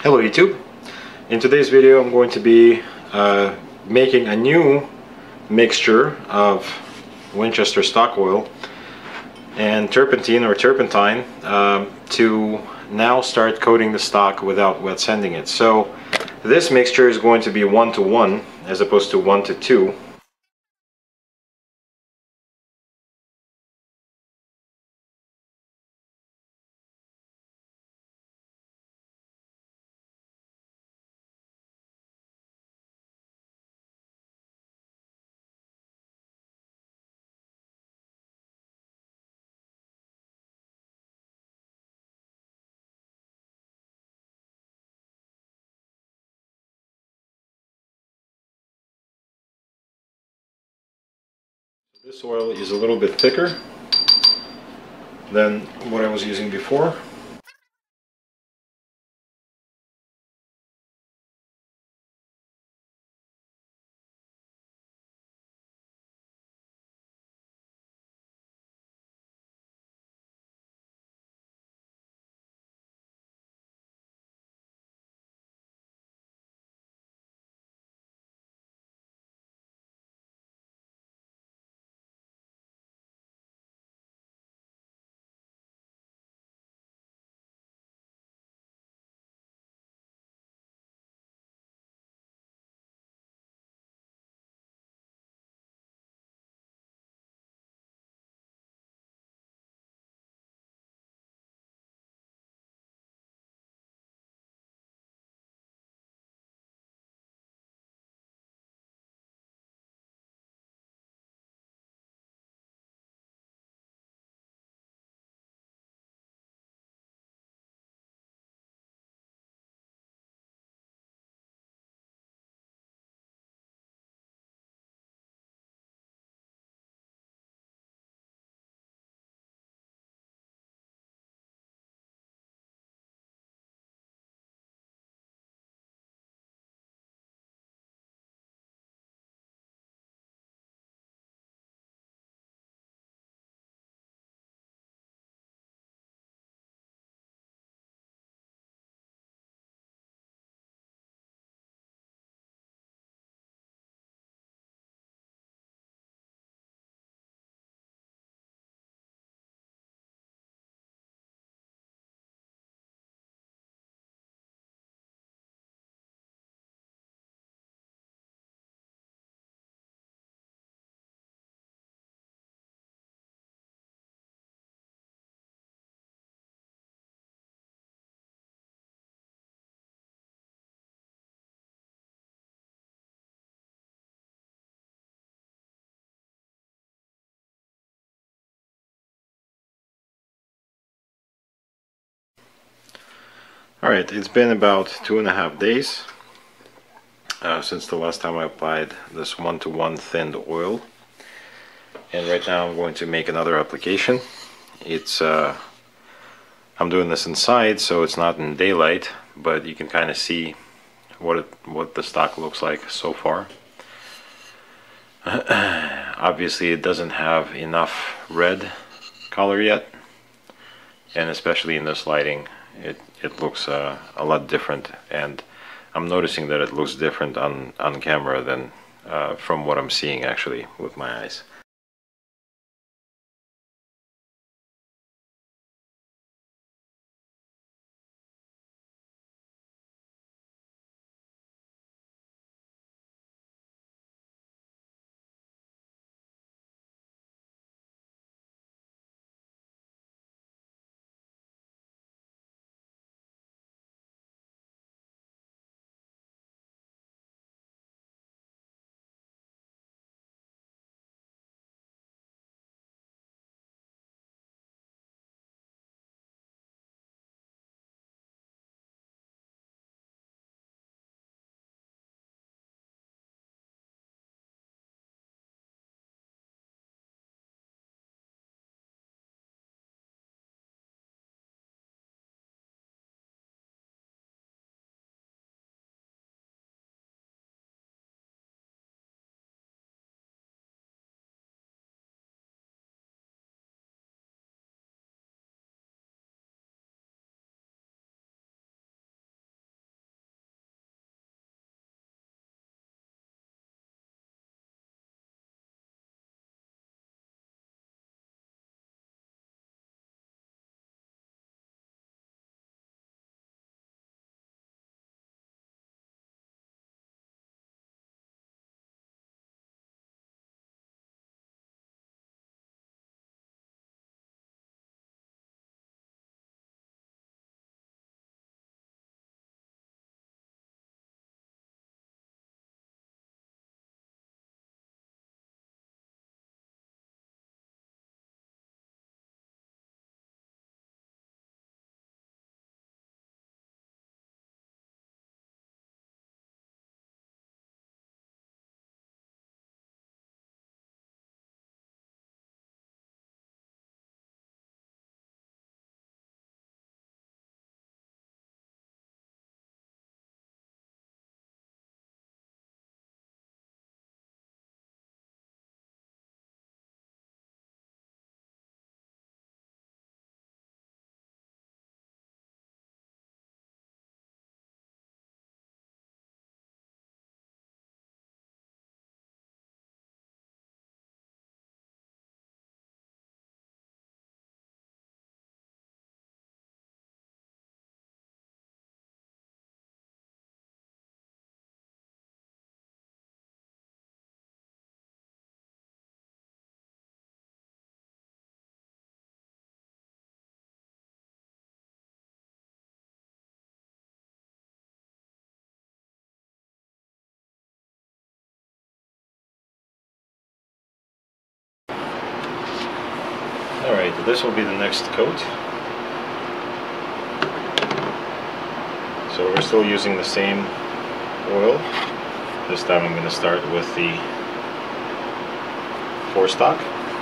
Hello YouTube. In today's video I'm going to be making a new mixture of Winchester stock oil and turpentine or turpentine to now start coating the stock without wet sanding it. So this mixture is going to be 1:1 as opposed to 1:2. This oil is a little bit thicker than what I was using before. Alright, it's been about 2.5 days since the last time I applied this 1:1 thinned oil, and right now I'm going to make another application. It's I'm doing this inside, so it's not in daylight, but you can kind of see what the stock looks like so far. Obviously it doesn't have enough red color yet, and especially in this lighting it looks a lot different, and I'm noticing that it looks different on camera than from what I'm seeing actually with my eyes. Alright, this will be the next coat. So we're still using the same oil. This time I'm going to start with the 4-stock.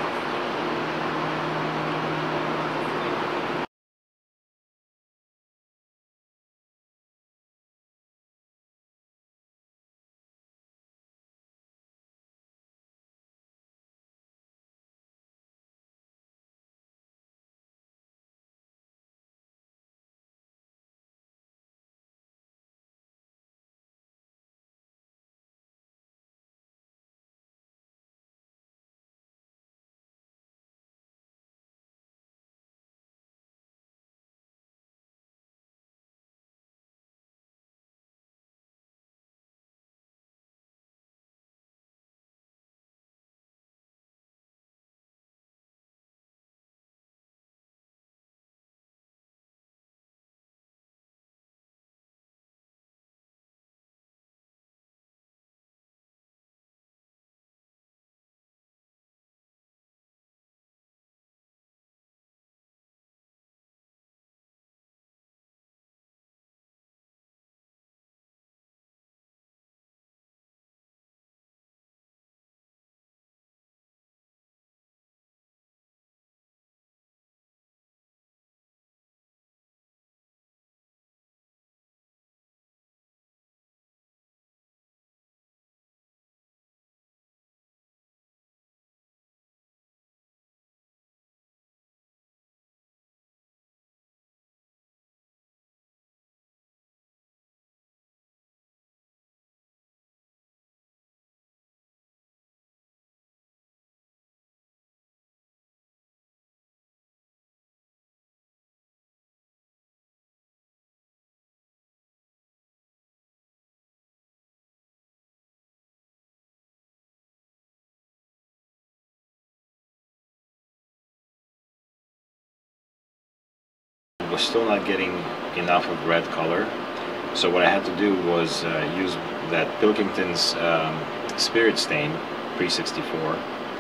Was still not getting enough of red color, so what I had to do was use that Pilkington's Spirit Stain Pre-64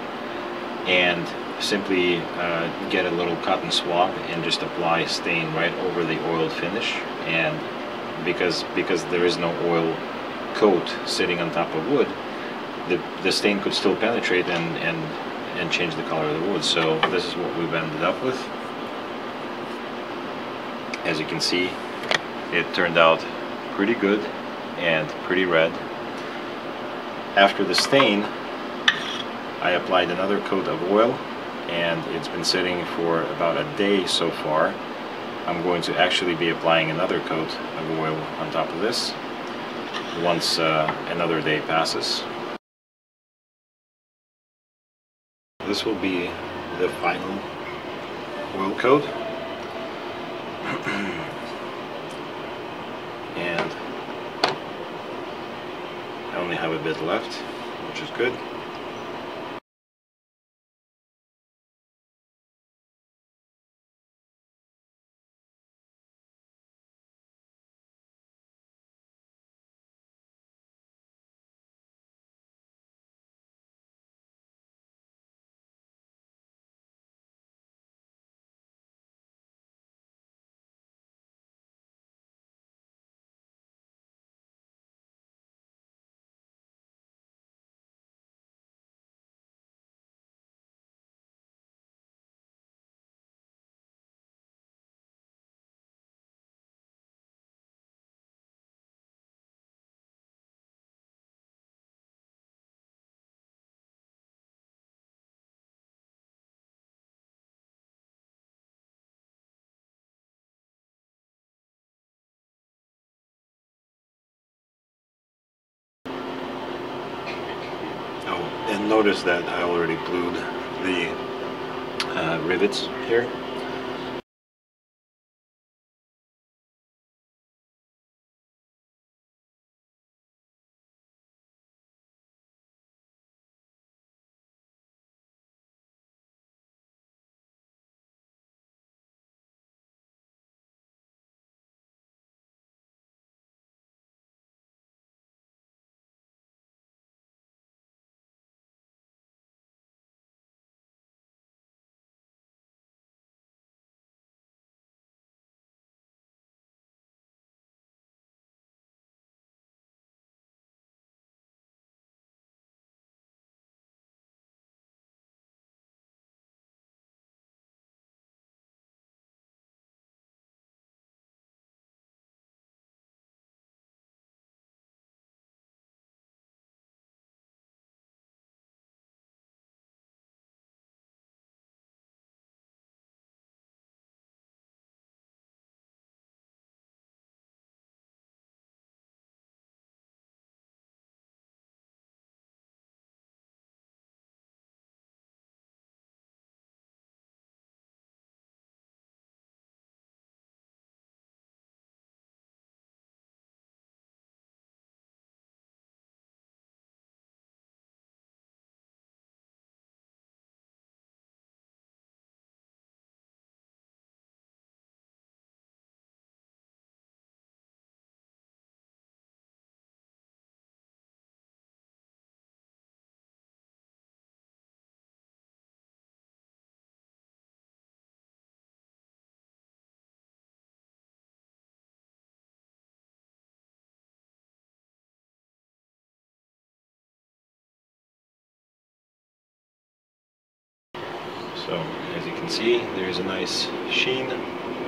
and simply get a little cotton swab and just apply stain right over the oiled finish. And because there is no oil coat sitting on top of wood, the stain could still penetrate and change the color of the wood. So this is what we've ended up with. As you can see, it turned out pretty good and pretty red. After the stain, I applied another coat of oil, and it's been sitting for about a day so far. I'm going to actually be applying another coat of oil on top of this once another day passes. This will be the final oil coat. And I only have a bit left, which is good. And notice that I already glued the rivets here. So as you can see, there's a nice sheen